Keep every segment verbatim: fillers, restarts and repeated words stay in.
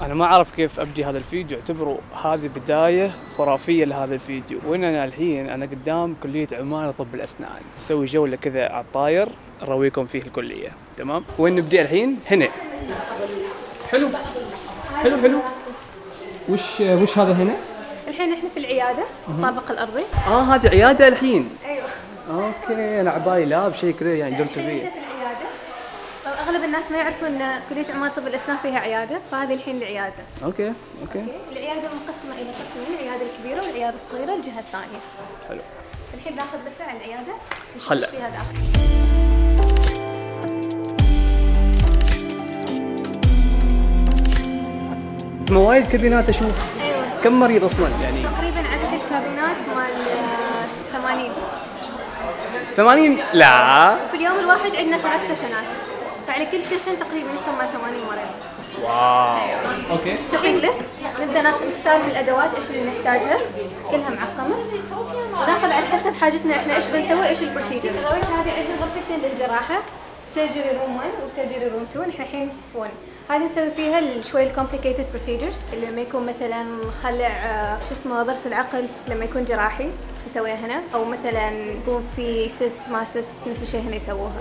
أنا ما أعرف كيف أبدي هذا الفيديو، اعتبروا هذه بداية خرافية لهذا الفيديو. وين أنا الحين؟ أنا قدام كلية عمال طب الأسنان، نسوي جولة كذا على الطاير نرويكم فيه الكلية، تمام؟ وين نبدأ الحين؟ هنا. حلو حلو حلو. وش وش هذا هنا؟ الحين احنا في العيادة الطابق الأرضي. آه هذه عيادة الحين؟ أيوه. أوكي، أنا عبالي لاب شيء كذا يعني درسوا فيه. في العيادة. طب أغلب الناس ما يعرفون إن كلية عمال طب الأسنان فيها عيادة، فهذه الحين العيادة. أوكي أوكي. العيادة مقسمة إلى قسمين، العيادة الكبيرة والعيادة الصغيرة الجهة الثانية. حلو. الحين ناخذ لفة على العيادة نشوف خلع. فيها داخل. موايد كابينات أشوف. أيوه. كم مريض أصلاً يعني؟ تقريباً عدد الكابينات مال ثمانين. ثمانين؟ لا. في اليوم الواحد عندنا ثلاث سيشنات، فعلى كل سيشن تقريباً يدخل مال ثمانين مريض. واو. اوكي. الشوبينج ليست نبدا نختار من الادوات ايش اللي نحتاجها، كلها معقمه، وناخذ على حسب حاجتنا احنا ايش بنسوي، ايش البروسيجر. هذه عندنا غرفتين للجراحه، سيرجري روم واحد وسيرجري روم اثنين، نحن الحين فون. هذه نسوي فيها شوي الكومبليكيتد بروسيجرز، اللي لما يكون مثلا خلع شو اسمه ضرس العقل لما يكون جراحي نسويها هنا، او مثلا يكون في سيست ما سيست نفس الشيء هنا يسووها.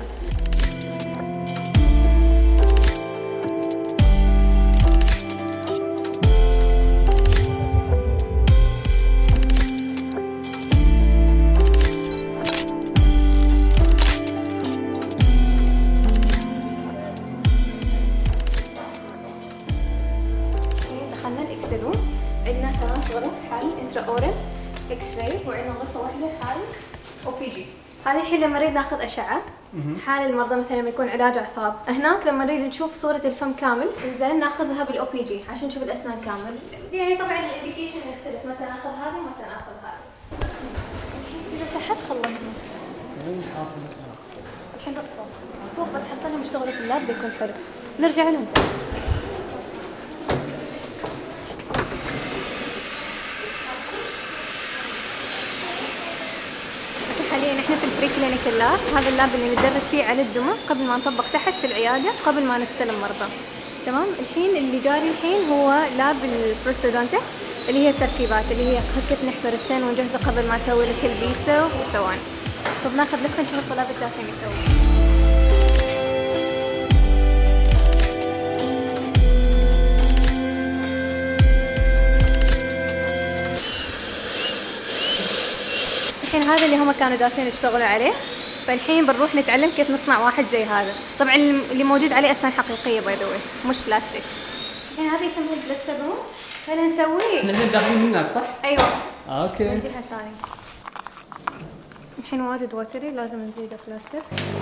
دخلنا الاكس روم، عندنا ثلاث غرف حال انترا اورال اكس راي، وعندنا غرفه واحده حال او بي جي. هذه الحين لما نريد ناخذ اشعه حال المرضى مثلا لما يكون علاج اعصاب، هناك لما نريد نشوف صوره الفم كامل انزين ناخذها بالاو بي جي عشان نشوف الاسنان كامل. يعني طبعا الانديكيشن يختلف، متى ناخذ هذه ومتى ناخذ هذه. اذا تحت خلصنا. الحين نروح فوق. فوق بتحصلهم يشتغلوا في اللاب بيكون حلو. نرجع لهم. حاليا احنا في البري كلينيكال لاب، هذا اللاب اللي ندرب فيه على الدمى قبل ما نطبق تحت في العياده، قبل ما نستلم مرضى. تمام. الحين اللي جاري الحين هو لاب البروستودونتكس، اللي هي التركيبات اللي هي كيف نحفر السن ونجهزه قبل ما نسوي له تلبيسه وسوان. فبناخذ لفه نشوف الطلاب الجالسين يسوون. الحين هذا اللي هم كانوا جالسين يشتغلوا عليه، فالحين بنروح نتعلم كيف نصنع واحد زي هذا. طبعا اللي موجود عليه اسنان حقيقيه باي ذا واي مش بلاستيك. الحين هذا يسموه البلاستر روم. هلا نسويه. احنا الحين داخلين هناك صح؟ ايوه. اوكي. من الجهه الثانيه. الحين واجد وتري لازم نزيده بلاستيك.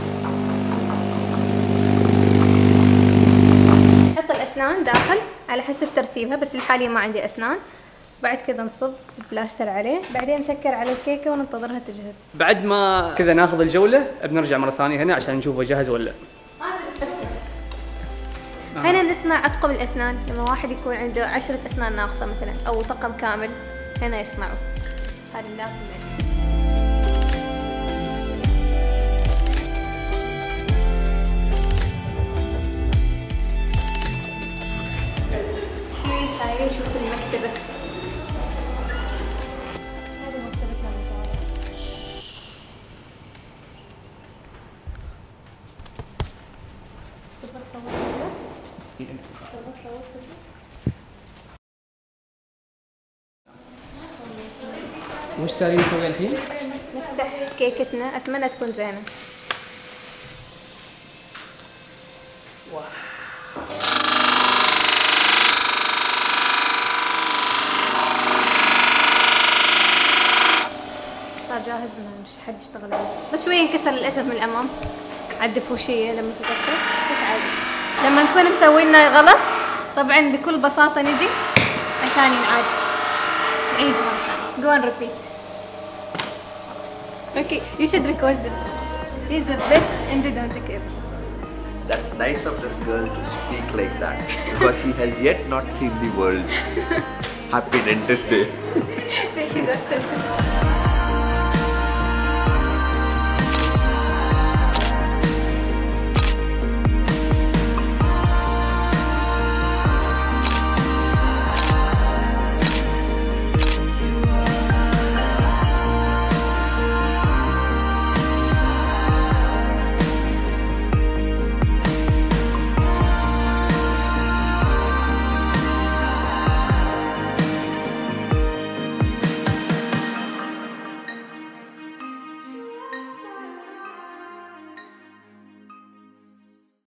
نحط الاسنان داخل على حسب ترتيبها، بس حاليا ما عندي اسنان. بعد كذا نصب البلاستر عليه، بعدين نسكر على الكيكه وننتظرها تجهز. بعد ما كذا ناخذ الجوله بنرجع مره ثانيه هنا عشان نشوفه جاهز ولا لا. هنا نصنع عطقم الاسنان، لما واحد يكون عنده عشرة اسنان ناقصه مثلا او طقم كامل هنا يصنعوا. هذا اللاب الحين صاير نشوف المكتبه. وش صار نسوي الحين؟ نفتح كيكتنا، اتمنى تكون زينه. صار جاهز مش حد يشتغل عليه، بس شويه انكسر للاسف من الامام على الدفوشيه لما تتذكر، بس عادي. لما نكون مسوينا غلط طبعا بكل بساطه نجي عشان ينعاد. نعيد مره ثانيه. Go and repeat. Okay, you should record this. He's the best endodontic ever. That's nice of this girl to speak like that because she has yet not seen the world. Happy Dentist Day. Thank you, doctor.